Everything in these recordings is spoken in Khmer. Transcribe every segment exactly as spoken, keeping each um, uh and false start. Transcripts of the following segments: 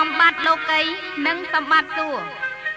សម្បត្តិលោកីនិងសម្បត្តិសួគ៌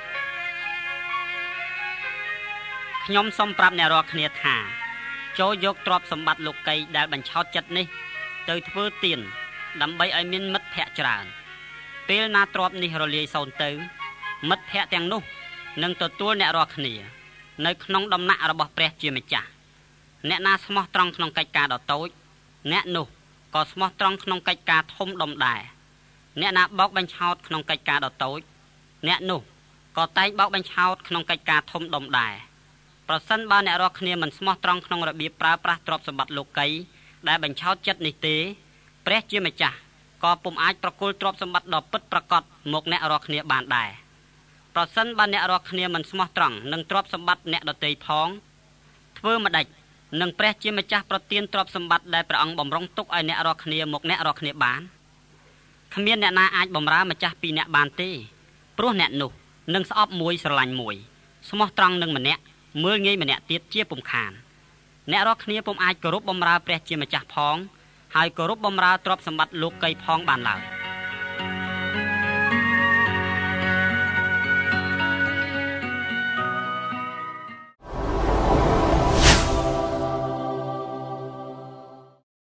ខ្ញុំសូមប្រាប់អ្នករាល់គ្នាថាចូលយកទ្រព្យសម្បត្តិលោកីដែលបញ្ឆោតចិត្តនេះទៅធ្វើទានដើម្បីឲ្យមានមិត្តភ័ក្តិច្រើនពេលណាទ្រព្យនេះរលាយសូន្យទៅមិត្តភ័ក្តិទាំងនោះនឹងទទួលអ្នករាល់គ្នានៅក្នុងដំណាក់របស់ព្រះជាម្ចាស់អ្នកណាស្មោះត្រង់ក្នុងកិច្ចការដ៏តូចអ្នកនោះក៏ស្មោះត្រង់ក្នុងកិច្ចការធំដុំដែរអ្នកណាបោកបញ្ឆោតក្នុងកិច្ចការដ៏តូចអ្នកនោះក៏តែងបោកបញ្ឆោតក្នុងកិច្ចការធំដុំដែរប្រសិនបើអ្នករាល់គ្នាមិនស្មោះត្រង់ក្នុងរបៀបប្រើប្រាស់ទ្រព្យសម្បត្តិលោកីដែលបញ្ឆោតចិត្តនេះទេព្រះជាម្ចាស់ក៏ពុំអាចប្រគល់ទ្រព្យសម្បត្តិដ៏ពិតប្រាកដមកអ្នករាល់គ្នាបានដែរប្រសិនបើអ្នករាល់គ្នាមិនស្មោះត្រង់នឹងទ្រព្យសម្បត្តិអ្នកដទៃផងធ្វើម្ដេចនឹងព្រះជាម្ចាស់ប្រទានទ្រព្យសម្បត្តិដែលព្រះអង្គបំរុងទុកឲ្យអ្នករាល់គ្នាមកអ្នករាល់គ្នាបានគ្មានអ្នកណាអាចបំរើម្ចាស់ពីរអ្នកបានទេព្រោះអ្នកនោះនឹងស្អប់មួយស្រឡាញ់មួយស្មោះត្រង់នឹងម្នាក់មើលងាយម្នាក់ទៀតជាពុំខានអ្នករាល់គ្នាពុំអាចគោរពបម្រើព្រះជាម្ចាស់ផងហើយគោរពបម្រើទ្រព្យសម្បត្តិលោកីផងបានឡើយ